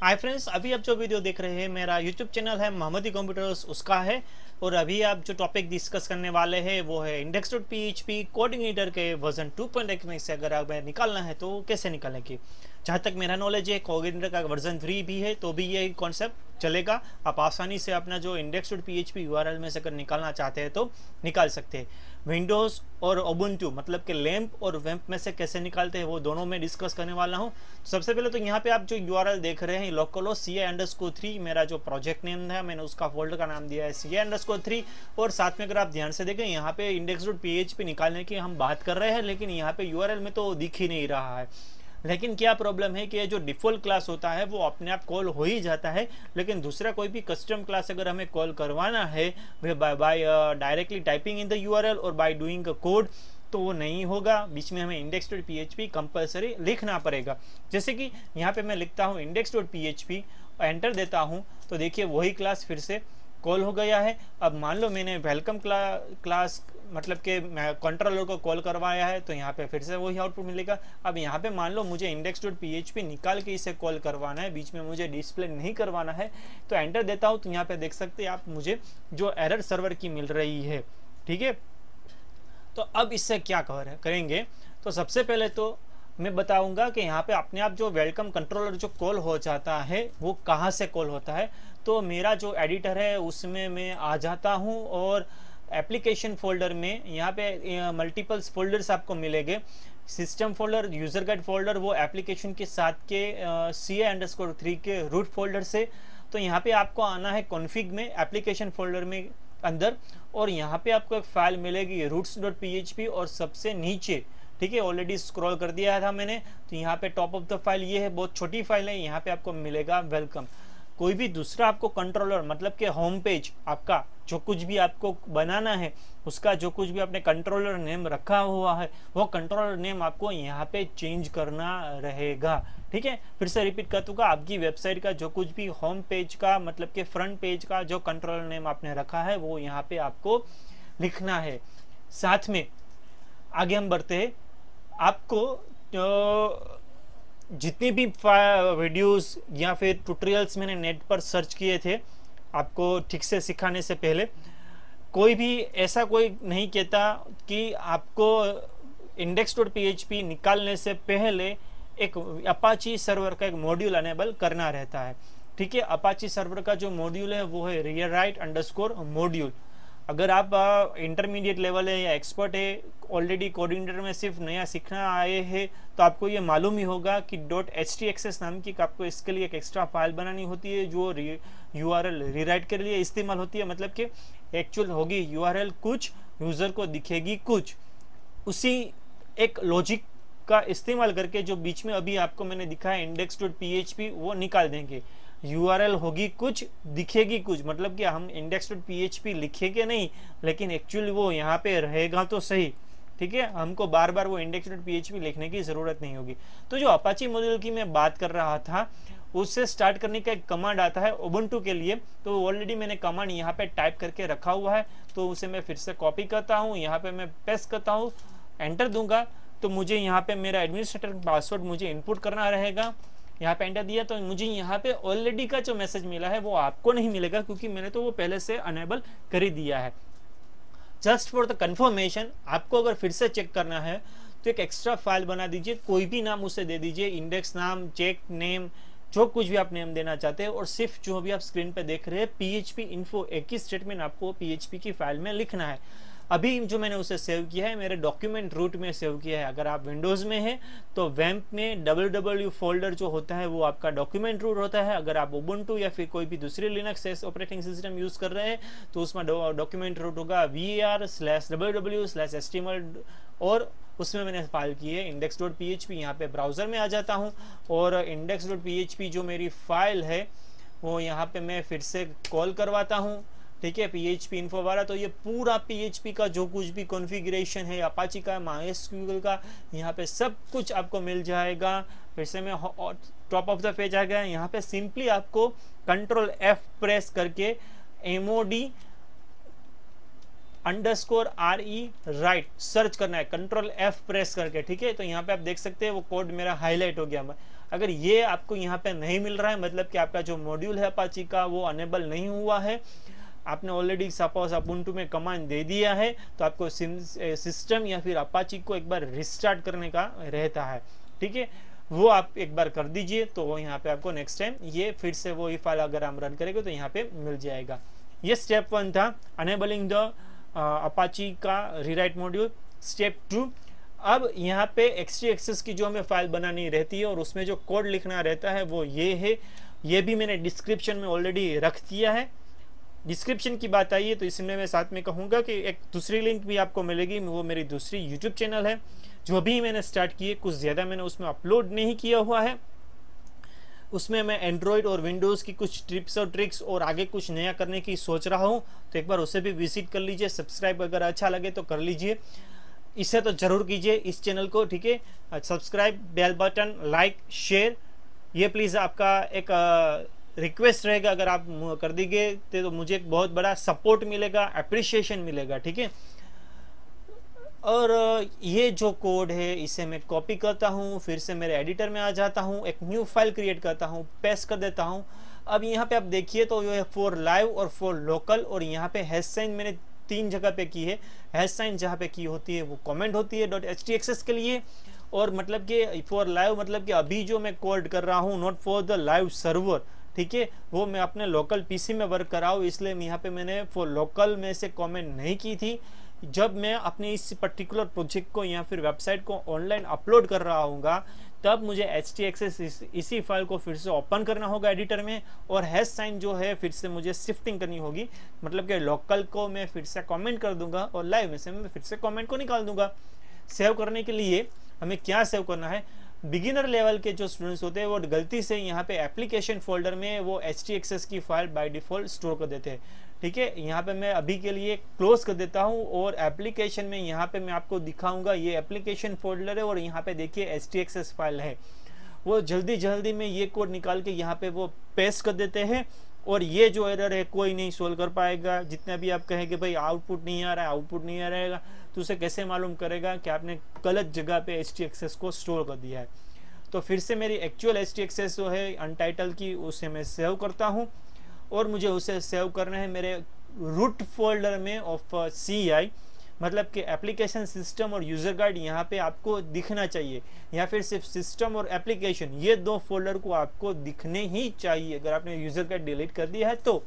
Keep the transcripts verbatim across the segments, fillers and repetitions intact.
Hi friends, अभी आप जो वीडियो देख रहे हैं मेरा यूट्यूब चैनल है मोहम्मदी कंप्यूटर्स उसका है। और अभी आप जो टॉपिक डिस्कस करने वाले हैं वो है index dot P H P coordinator के वर्जन टू पॉइंट एक में से अगर आप निकालना है तो कैसे निकालेंगे। जहाँ तक मेरा नॉलेज है कोऑर्डिनेटर का वर्जन थ्री भी है तो भी ये कॉन्सेप्ट चलेगा। आप आसानी से अपना जो index dot P H P U R L में से अगर निकालना चाहते हैं तो निकाल सकते हैं। विंडोज़ और उबुंटू मतलब कि लैंप और वैम्प में से कैसे निकालते हैं वो दोनों में डिस्कस करने वाला हूँ। तो सबसे पहले तो यहाँ पे आप जो यूआरएल देख रहे हैं लोकलो सी अंडरस्कोर थ्री मेरा जो प्रोजेक्ट नेम है, मैंने उसका फोल्डर का नाम दिया है सी अंडरस्कोर थ्री। और साथ में अगर आप ध्यान से देखें यहाँ पे index dot P H P निकालने की हम बात कर रहे हैं, लेकिन यहाँ पे यूआरएल में तो दिख ही नहीं रहा है। लेकिन क्या प्रॉब्लम है कि जो डिफ़ॉल्ट क्लास होता है वो अपने आप कॉल हो ही जाता है, लेकिन दूसरा कोई भी कस्टम क्लास अगर हमें कॉल करवाना है by by directly typing in the URL और बाय डूइंग अ कोड तो वो नहीं होगा। बीच में हमें index dot P H P compulsory लिखना पड़ेगा। जैसे कि यहाँ पे मैं लिखता हूँ index dot P H P, enter देता हूँ तो देखिए वही क्लास फिर से कॉल हो गया है। अब मान लो मैंने वेलकम क्ला, क्लास मतलब कि कंट्रोलर को कॉल करवाया है तो यहाँ पे फिर से वही आउटपुट मिलेगा। अब यहाँ पे मान लो मुझे index dot P H P निकाल के इसे कॉल करवाना है, बीच में मुझे डिस्प्ले नहीं करवाना है, तो एंटर देता हूँ तो यहाँ पे देख सकते हैं आप मुझे जो एरर सर्वर की मिल रही है। ठीक है, तो अब इससे क्या करेंगे। तो सबसे पहले तो मैं बताऊंगा कि यहाँ पे अपने आप जो वेलकम कंट्रोलर जो कॉल हो जाता है वो कहाँ से कॉल होता है। तो मेरा जो एडिटर है उसमें मैं आ जाता हूँ और एप्लीकेशन फोल्डर में यहाँ पे मल्टीपल्स फोल्डर्स आपको मिलेंगे। System folder, user guide folder वो एप्लीकेशन के साथ के सी ए अंडरस्कोर थ्री के रूट फोल्डर से। तो यहाँ पे आपको आना है कॉन्फ़िग में, एप्लीकेशन फोल्डर में अंदर, और यहाँ पे आपको एक फाइल मिलेगी routes dot P H P और सबसे नीचे, ठीक है, ऑलरेडी स्क्रॉल कर दिया था मैंने, तो यहाँ पे टॉप ऑफ द फाइल ये है, बहुत छोटी फाइल है, यहाँ पे आपको मिलेगा वेलकम। कोई भी दूसरा आपको कंट्रोलर मतलब कि होम पेज आपका जो कुछ भी आपको बनाना है उसका जो कुछ भी आपने कंट्रोलर नेम रखा हुआ है वो कंट्रोलर नेम आपको यहाँ पे चेंज करना रहेगा। ठीक है, फिर से रिपीट कर दूंगा, आपकी वेबसाइट का जो कुछ भी होम पेज का मतलब कि फ्रंट पेज का जो कंट्रोलर नेम आपने रखा है वो यहाँ पे आपको लिखना है। साथ में आगे हम बढ़ते हैं, आपको तो जितनी भी वीडियोस या फिर ट्यूटोरियल्स मैंने नेट पर सर्च किए थे आपको ठीक से सिखाने से पहले, कोई भी ऐसा कोई नहीं कहता कि आपको index dot P H P निकालने से पहले एक अपाची सर्वर का एक मॉड्यूल अनेबल करना रहता है। ठीक है, अपाची सर्वर का जो मॉड्यूल है वो है रीराइट अंडरस्कोर मॉड्यूल। अगर आप इंटरमीडिएट लेवल है या एक्सपर्ट है, ऑलरेडी कोऑर्डिनेटर में सिर्फ नया सीखना आए हैं, तो आपको ये मालूम ही होगा कि डॉट एच टी एक्सेस नाम की आपको इसके लिए एक एक्स्ट्रा फाइल बनानी होती है जो यू आर एल रीराइट के लिए इस्तेमाल होती है। मतलब कि एक्चुअल होगी यू आर एल कुछ, यूज़र को दिखेगी कुछ, उसी एक लॉजिक का इस्तेमाल करके जो बीच में अभी आपको मैंने दिखाया index dot P H P वो निकाल देंगे। यूआरएल होगी कुछ, दिखेगी कुछ, मतलब कि हम index dot P H P लिखेंगे नहीं, लेकिन एक्चुअली वो यहाँ पे रहेगा तो सही। ठीक है, हमको बार बार वो index dot P H P लिखने की ज़रूरत नहीं होगी। तो जो अपाची मॉड्यूल की मैं बात कर रहा था उससे स्टार्ट करने का एक कमांड आता है उबुंटू के लिए, तो ऑलरेडी मैंने कमांड यहाँ पे टाइप करके रखा हुआ है, तो उसे मैं फिर से कॉपी करता हूँ, यहाँ पे मैं पेस्ट करता हूँ, एंटर दूंगा तो मुझे यहाँ पे मेरा एडमिनिस्ट्रेटर पासवर्ड मुझे इनपुट करना रहेगा। यहाँ पे एंटर दिया तो मुझे यहाँ पे ऑलरेडी का जो मैसेज मिला है वो आपको नहीं मिलेगा क्योंकि मैंने तो वो पहले से अनेबल कर ही दिया है। जस्ट फॉर द कंफर्मेशन आपको अगर फिर से चेक करना है तो एक एक्स्ट्रा फाइल बना दीजिए, कोई भी नाम उसे दे दीजिए, इंडेक्स नाम, चेक नेम, जो कुछ भी आप नेम देना चाहते हैं, और सिर्फ जो भी आप स्क्रीन पे देख रहे हैं पी एच पी इन्फो एक ही स्टेटमेंट आपको पी एच पी की फाइल में लिखना है। अभी जो मैंने उसे सेव किया है मेरे डॉक्यूमेंट रूट में सेव किया है। अगर आप विंडोज़ में हैं तो वैम्प में डब्ल्यू डब्ल्यू डब्ल्यू फोल्डर जो होता है वो आपका डॉक्यूमेंट रूट होता है। अगर आप उबुंटू या फिर कोई भी दूसरी लिनक्स ऑपरेटिंग सिस्टम यूज़ कर रहे हैं तो उसमें डॉक्यूमेंट रूट होगा V A R slash W W slash S T M L, और उसमें मैंने फाइल की है index dot P H P. यहाँ पे ब्राउज़र में आ जाता हूँ और index dot P H P जो मेरी फाइल है वो यहाँ पे मैं फिर से कॉल करवाता हूँ। ठीक है, पी एच पी इन्फो वाला, तो ये पूरा पी एच पी का जो कुछ भी कॉन्फ़िगरेशन है अपाची का, माइस्क्यूएल का, यहाँ पे सब कुछ आपको मिल जाएगा। फिर से मैं टॉप ऑफ द पेज आ गया, यहाँ पे सिंपली आपको कंट्रोल एफ प्रेस करके MOD underscore R E write search करना है, कंट्रोल एफ प्रेस करके। ठीक है, तो यहाँ पे आप देख सकते हैं वो कोड मेरा हाईलाइट हो गया। अगर ये आपको यहाँ पे नहीं मिल रहा है, मतलब कि आपका जो मॉड्यूल है अपाची का वो अनेबल नहीं हुआ है, आपने ऑलरेडी सपोज उबुंटू में कमांड दे दिया है, तो आपको सिस्टम या फिर अपाची को एक बार रिस्टार्ट करने का रहता है। ठीक है, वो आप एक बार कर दीजिए, तो वो यहाँ पे आपको नेक्स्ट टाइम ये फिर से वो ही फाइल अगर हम रन करेंगे तो यहाँ पे मिल जाएगा। ये स्टेप वन था, अनेबलिंग द अपाची का रीराइट मॉड्यूल। स्टेप टू, अब यहाँ पे एक्सटीएक्सेस की जो हमें फाइल बनानी रहती है और उसमें जो कोड लिखना रहता है वो ये है। ये भी मैंने डिस्क्रिप्शन में ऑलरेडी रख दिया है। डिस्क्रिप्शन की बात आई है तो इसमें मैं साथ में कहूँगा कि एक दूसरी लिंक भी आपको मिलेगी, वो मेरी दूसरी यूट्यूब चैनल है जो भी मैंने स्टार्ट की है, कुछ ज़्यादा मैंने उसमें अपलोड नहीं किया हुआ है। उसमें मैं एंड्रॉयड और विंडोज़ की कुछ टिप्स और ट्रिक्स और आगे कुछ नया करने की सोच रहा हूँ, तो एक बार उसे भी विजिट कर लीजिए। सब्सक्राइब अगर अच्छा लगे तो कर लीजिए, इसे तो जरूर कीजिए इस चैनल को। ठीक है, subscribe, bell button, like, share, ये प्लीज़ आपका एक रिक्वेस्ट रहेगा। अगर आप कर दीजिए तो मुझे एक बहुत बड़ा सपोर्ट मिलेगा, अप्रिशिएशन मिलेगा। ठीक है, और ये जो कोड है इसे मैं कॉपी करता हूँ, फिर से मेरे एडिटर में आ जाता हूँ, एक न्यू फाइल क्रिएट करता हूँ, पेस्ट कर देता हूँ। अब यहाँ पे आप देखिए तो ये फॉर लाइव और फॉर लोकल, और यहाँ पे हैश साइन मैंने तीन जगह पे की है। हैश साइन जहाँ पे की होती है वो कमेंट होती है डॉट एच टी एक्सेस के लिए, और मतलब कि फॉर लाइव मतलब कि अभी जो मैं कोड कर रहा हूँ, not for the live server. ठीक है, वो मैं अपने लोकल पीसी में वर्क कर रहा हूँ, इसलिए यहाँ पे मैंने फॉर लोकल में से कमेंट नहीं की थी। जब मैं अपने इस पर्टिकुलर प्रोजेक्ट को या फिर वेबसाइट को ऑनलाइन अपलोड कर रहा हूँगा, तब मुझे एच टी एक्सेस इस, इसी फाइल को फिर से ओपन करना होगा एडिटर में, और हैश साइन जो है फिर से मुझे शिफ्टिंग करनी होगी। मतलब कि लोकल को मैं फिर से कमेंट कर दूंगा और लाइव में से मैं फिर से कमेंट को निकाल दूंगा। सेव करने के लिए हमें क्या सेव करना है, बिगिनर लेवल के जो स्टूडेंट्स होते हैं वो गलती से यहाँ पे एप्लीकेशन फोल्डर में वो एच टी एक्सेस की फाइल बाय डिफॉल्ट स्टोर कर देते हैं। ठीक है, यहाँ पे मैं अभी के लिए क्लोज कर देता हूँ, और एप्लीकेशन में यहाँ पे मैं आपको दिखाऊंगा ये एप्लीकेशन फोल्डर है, और यहाँ पे देखिए एच टी एक्सेस फाइल है। वो जल्दी जल्दी में ये कोड निकाल के यहाँ पे वो पेस्ट कर देते हैं, और ये जो एरर है कोई नहीं सोल्व कर पाएगा। जितना भी आप कहेंगे भाई आउटपुट नहीं आ रहा है, आउटपुट नहीं आ रहेगा, तो उसे कैसे मालूम करेगा कि आपने गलत जगह पे एच टी एक्सेस को स्टोर कर दिया है। तो फिर से मेरी एक्चुअल एच टी एक्सेस जो है अनटाइटल की, उसे मैं सेव करता हूँ, और मुझे उसे सेव करना है मेरे रूट फोल्डर में ऑफ सी आई, मतलब कि एप्लीकेशन, सिस्टम और यूज़र गाइड यहाँ पे आपको दिखना चाहिए, या फिर सिर्फ सिस्टम और एप्लीकेशन, ये दो फोल्डर को आपको दिखने ही चाहिए। अगर आपने यूज़र गाइड डिलीट कर दिया है तो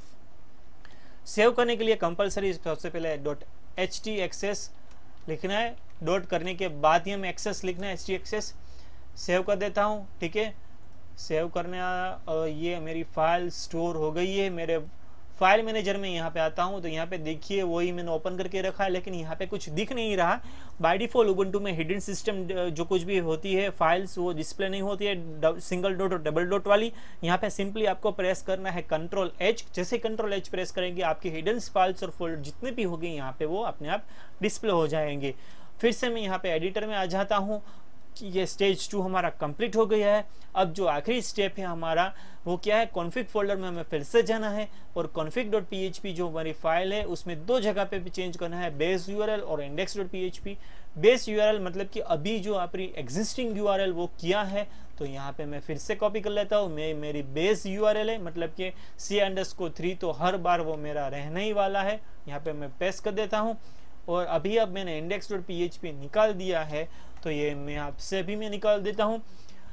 सेव करने के लिए कंपलसरी सबसे पहले डॉट एच टी एक्सेस लिखना है, डॉट करने के बाद ही हमें एक्सेस लिखना है, एच टी एक्सेस। सेव कर देता हूँ। ठीक है, सेव करने और ये मेरी फाइल स्टोर हो गई है। मेरे फाइल मैनेजर में यहाँ पे आता हूँ तो यहाँ पे देखिए वही मैंने ओपन करके रखा है, लेकिन यहाँ पे कुछ दिख नहीं रहा। बाय डिफॉल्ट उबुंटू में हिडन सिस्टम जो कुछ भी होती है फाइल्स वो डिस्प्ले नहीं होती है, सिंगल डॉट और डबल डॉट वाली। यहाँ पे सिंपली आपको प्रेस करना है कंट्रोल एच। जैसे कंट्रोल एच प्रेस करेंगे आपकी हिडन फाइल्स और फोल्डर जितने भी होंगे यहाँ पे वो अपने आप डिस्प्ले हो जाएंगे। फिर से मैं यहाँ पे एडिटर में आ जाता हूँ। ये स्टेज टू हमारा कंप्लीट हो गया है। अब जो आखिरी स्टेप है हमारा वो क्या है, कॉन्फ़िग फोल्डर में हमें फिर से जाना है और config dot P H P जो हमारी फाइल है उसमें दो जगह पे भी चेंज करना है, बेस यूआरएल और index dot P H P. Base URL मतलब कि अभी जो आपकी एग्जिस्टिंग यूआरएल वो किया है, तो यहाँ पे मैं फिर से कॉपी कर लेता हूँ। मैं मेरी बेस यूआरएल है मतलब कि सी अंडरस्कोर थ्री, तो हर बार वो मेरा रहने ही वाला है। यहाँ पे मैं पेस्ट कर देता हूँ और अभी अब मैंने index dot P H P निकाल दिया है, तो ये मैं आपसे भी मैं निकाल देता हूँ।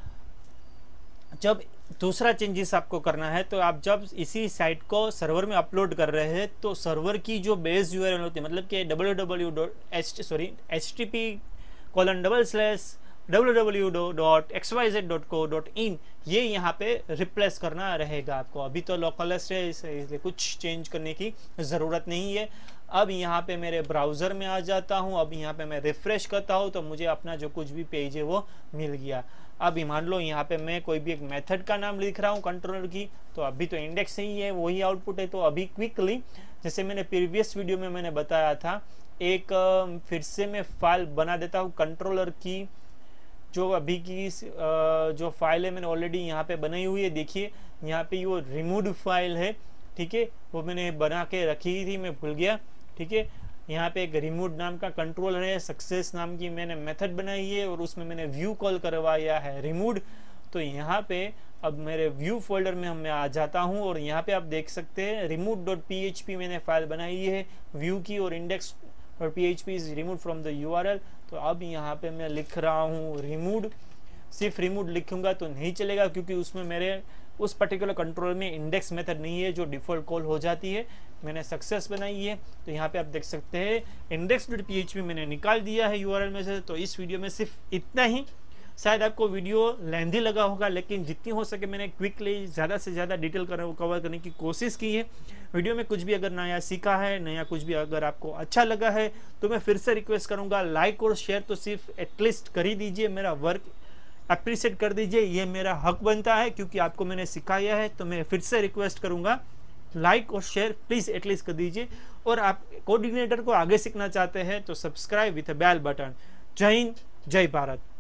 जब दूसरा चेंजेस आपको करना है तो आप जब इसी साइट को सर्वर में अपलोड कर रहे हैं तो सर्वर की जो बेस यूआरएल होती है मतलब कि W W W dot H sorry H T P colon double slash W W W dot X Y Z dot co dot in, ये यहाँ पे रिप्लेस करना रहेगा आपको। अभी तो लोकलिस्ट है इसलिए कुछ चेंज करने की ज़रूरत नहीं है। अब यहाँ पे मेरे ब्राउज़र में आ जाता हूँ। अब यहाँ पे मैं रिफ़्रेश करता हूँ तो मुझे अपना जो कुछ भी पेज है वो मिल गया। अब मान लो यहाँ पे मैं कोई भी एक मेथड का नाम लिख रहा हूँ कंट्रोलर की, तो अभी तो इंडेक्स ही है, वही आउटपुट है। तो अभी क्विकली जैसे मैंने प्रीवियस वीडियो में मैंने बताया था, एक फिर से मैं फाइल बना देता हूँ कंट्रोलर की। जो अभी की जो फाइल है मैंने ऑलरेडी यहाँ पे बनाई हुई है, देखिए यहाँ पे वो रिमूव्ड फाइल है, ठीक है, वो मैंने बना के रखी थी, मैं भूल गया, ठीक है। यहाँ पे एक रिमूव नाम का कंट्रोलर है, सक्सेस नाम की मैंने मेथड बनाई है और उसमें मैंने व्यू कॉल करवाया है रिमूव। तो यहाँ पे अब मेरे व्यू फोल्डर में मैं आ जाता हूँ और यहाँ पे आप देख सकते हैं remove dot P H P मैंने फाइल बनाई है व्यू की, और index dot P H P is remove from the U R L. तो अब यहाँ पे मैं लिख रहा हूँ रिमूव। सिर्फ रिमूव लिखूंगा तो नहीं चलेगा, क्योंकि उसमें मेरे उस पर्टिकुलर कंट्रोल में इंडेक्स मेथड नहीं है जो डिफॉल्ट कॉल हो जाती है। मैंने सक्सेस बनाई है, तो यहाँ पे आप देख सकते हैं index dot P H P मैंने निकाल दिया है यू आर एल में से। तो इस वीडियो में सिर्फ इतना ही। शायद आपको वीडियो लेंथी लगा होगा, लेकिन जितनी हो सके मैंने क्विकली ज़्यादा से ज़्यादा डिटेल कवर करने की कोशिश की है। वीडियो में कुछ भी अगर नया सीखा है, नया कुछ भी अगर आपको अच्छा लगा है, तो मैं फिर से रिक्वेस्ट करूँगा लाइक और शेयर तो सिर्फ एटलीस्ट कर ही दीजिए। मेरा वर्क अप्रिशिएट कर दीजिए, ये मेरा हक बनता है क्योंकि आपको मैंने सिखाया है। तो मैं फिर से रिक्वेस्ट करूँगा लाइक और शेयर प्लीज़ एटलीस्ट कर दीजिए। और आप कोऑर्डिनेटर को आगे सीखना चाहते हैं तो सब्सक्राइब विथ बेल बटन। जय हिंद, जय भारत।